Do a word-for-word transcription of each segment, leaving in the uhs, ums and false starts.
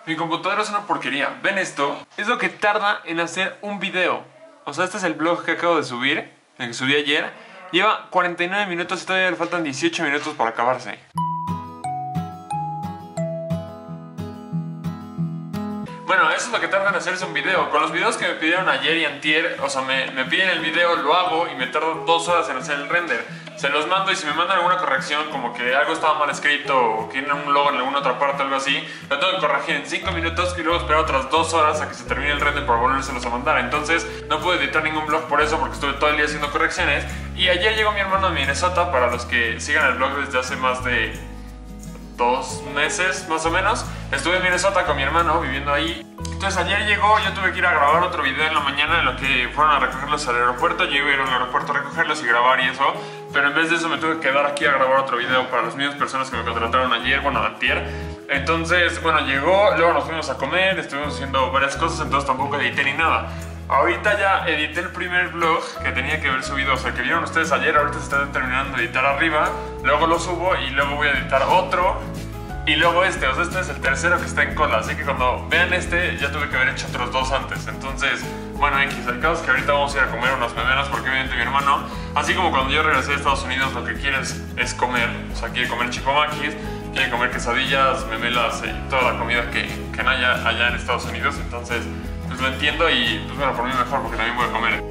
Mi computadora es una porquería. ¿Ven esto? Es lo que tarda en hacer un video. O sea, este es el vlog que acabo de subir, el que subí ayer. Lleva cuarenta y nueve minutos y todavía le faltan dieciocho minutos para acabarse. Bueno, eso es lo que tarda en hacerse un video. Con los videos que me pidieron ayer y antier, o sea, me, me piden el video, lo hago y me tardo dos horas en hacer el render. Se los mando y si me mandan alguna corrección, como que algo estaba mal escrito o que tiene un logo en alguna otra parte o algo así, lo tengo que corregir en cinco minutos y luego esperar otras dos horas a que se termine el render para volvérselos a mandar. Entonces no pude editar ningún vlog por eso, porque estuve todo el día haciendo correcciones. Y ayer llegó mi hermano de Minnesota. Para los que sigan el vlog desde hace más de dos meses más o menos, estuve en Minnesota con mi hermano viviendo ahí. Entonces ayer llegó, yo tuve que ir a grabar otro video en la mañana en lo que fueron a recogerlos al aeropuerto. Yo iba a ir al aeropuerto a recogerlos y grabar y eso, pero en vez de eso me tuve que quedar aquí a grabar otro video para las mismas personas que me contrataron ayer, bueno, antier. Entonces, bueno, llegó, luego nos fuimos a comer, estuvimos haciendo varias cosas, entonces tampoco edité ni nada. Ahorita ya edité el primer vlog que tenía que haber subido, o sea, que vieron ustedes ayer. Ahorita se está terminando de editar arriba, luego lo subo y luego voy a editar otro. Y luego este, o sea, este es el tercero que está en cola. Así que cuando vean este, ya tuve que haber hecho otros dos antes. Entonces, bueno, X, el caso es que ahorita vamos a ir a comer unas memelas porque obviamente mi hermano, así como cuando yo regresé de Estados Unidos, lo que quiere es, es comer. O sea, quiere comer chipomaquis, quiere comer quesadillas, memelas y toda la comida que, que no haya allá en Estados Unidos. Entonces, pues lo entiendo y pues bueno, por mí mejor porque también voy a comer.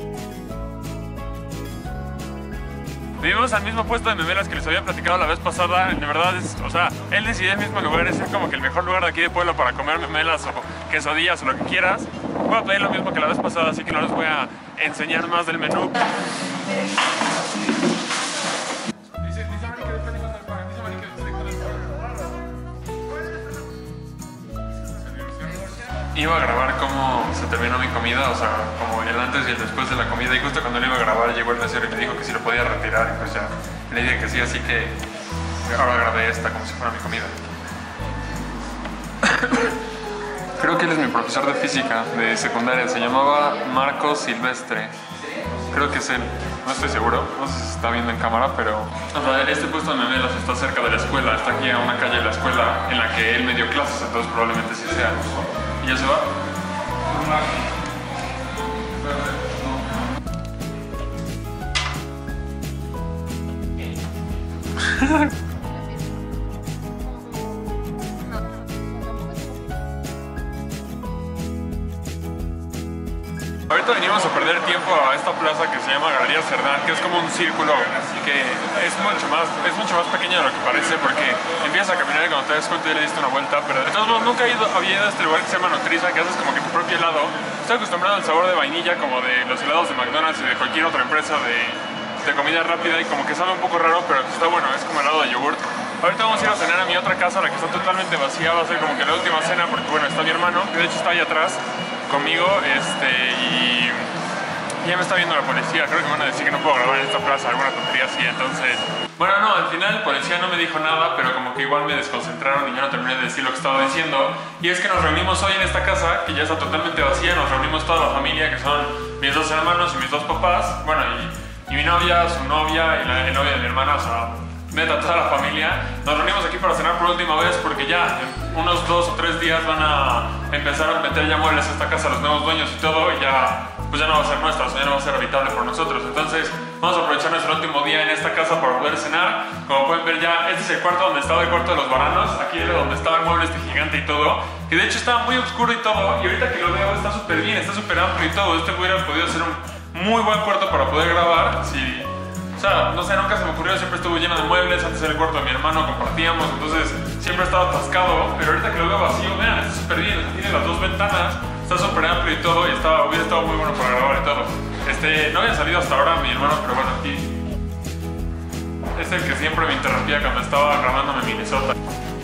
Vivimos al mismo puesto de memelas que les había platicado la vez pasada. De verdad, es, o sea, él decidió el mismo lugar. Es como que el mejor lugar de aquí de Puebla para comer memelas o quesadillas o lo que quieras. Voy a pedir lo mismo que la vez pasada, así que no les voy a enseñar más del menú. Iba a grabar cómo se terminó mi comida, o sea, como el antes y el después de la comida. Y justo cuando lo iba a grabar llegó el mesero y me dijo que si lo podía retirar. Y pues ya le dije que sí, así que ahora grabé esta como si fuera mi comida. Creo que él es mi profesor de física de secundaria. Se llamaba Marcos Silvestre. Creo que es él. No estoy seguro, no sé si se está viendo en cámara, pero... O sea, este puesto de memelas está cerca de la escuela. Está aquí a una calle de la escuela en la que él me dio clases, entonces probablemente sí sea. ¿Y ya se va? Ahorita venimos a perder tiempo a esta plaza que se llama Galería Cerdán, que es como un círculo que es mucho más, es mucho más pequeño de lo que parece, porque empiezas a caminar y cuando te das cuenta ya le diste una vuelta. Pero de todos modos nunca he ido, había ido a este lugar que se llama Nutriza, que haces como que tu propio helado. Estoy acostumbrado al sabor de vainilla como de los helados de McDonald's y de cualquier otra empresa de, de comida rápida, y como que sabe un poco raro, pero está bueno, es como helado de yogurt. Ahorita vamos a ir a cenar a mi otra casa, la que está totalmente vacía. Va a ser como que la última cena porque bueno, está mi hermano, que de hecho está ahí atrás conmigo, este, y ya me está viendo la policía. Creo que me van a decir que no puedo grabar en esta plaza, alguna tontería así. Entonces, bueno, no, al final el policía no me dijo nada, pero como que igual me desconcentraron y yo no terminé de decir lo que estaba diciendo. Y es que nos reunimos hoy en esta casa, que ya está totalmente vacía. Nos reunimos toda la familia, que son mis dos hermanos y mis dos papás, bueno, y, y mi novia, su novia y la, la novia de mi hermana, o sea, neta, toda la familia. Nos reunimos aquí para cenar por última vez porque ya en unos dos o tres días van a empezar a meter ya muebles a esta casa, los nuevos dueños y todo, y ya pues ya no va a ser nuestra, o sea, ya no va a ser habitable por nosotros. Entonces vamos a aprovechar nuestro último día en esta casa para poder cenar. Como pueden ver ya, este es el cuarto donde estaba el cuarto de los varanos. Aquí era donde estaba el mueble este gigante y todo, que de hecho estaba muy oscuro y todo, y ahorita que lo veo está súper bien, está súper amplio y todo. Este hubiera podido ser un muy buen cuarto para poder grabar si... O sea, no sé, nunca se me ocurrió, siempre estuvo lleno de muebles. Antes era el cuarto de mi hermano, compartíamos, entonces siempre estaba atascado. Pero ahorita que lo veo vacío, vean, está súper bien, tiene las dos ventanas, está súper amplio y todo, y estaba, hubiera estado muy bueno para grabar y todo. Este, no había salido hasta ahora mi hermano, pero bueno, aquí es el que siempre me interrumpía cuando estaba grabándome en Minnesota.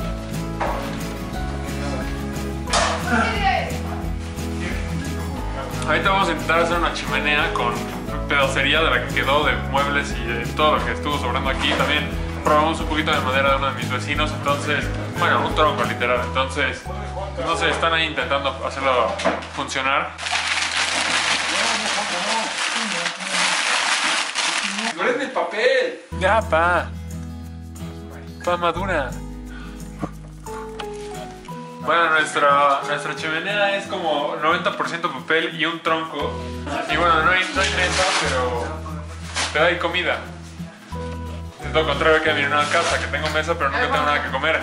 Ahorita vamos a intentar hacer una chimenea con pedacería de la que quedó, de muebles y de todo lo que estuvo sobrando aquí. También probamos un poquito de madera de uno de mis vecinos, entonces, bueno, un tronco literal. Entonces, pues no sé, están ahí intentando hacerlo funcionar. ¡Duele el papel! Ya, pa. Pa madura. Bueno, nuestra, nuestra chimenea es como noventa por ciento papel y un tronco. Y bueno, no hay, no hay mesa, pero, pero hay comida. Es lo contrario que a mi nueva casa, que tengo mesa pero nunca tengo nada que comer.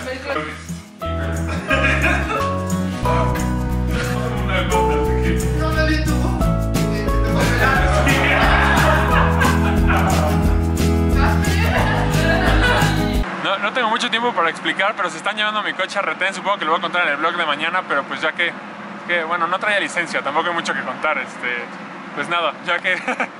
No, no tengo mucho tiempo para explicar, pero se están llevando mi coche a retén. Supongo que lo voy a contar en el vlog de mañana, pero pues ya que, que bueno, no traía licencia, tampoco hay mucho que contar. Este, pues nada, ya que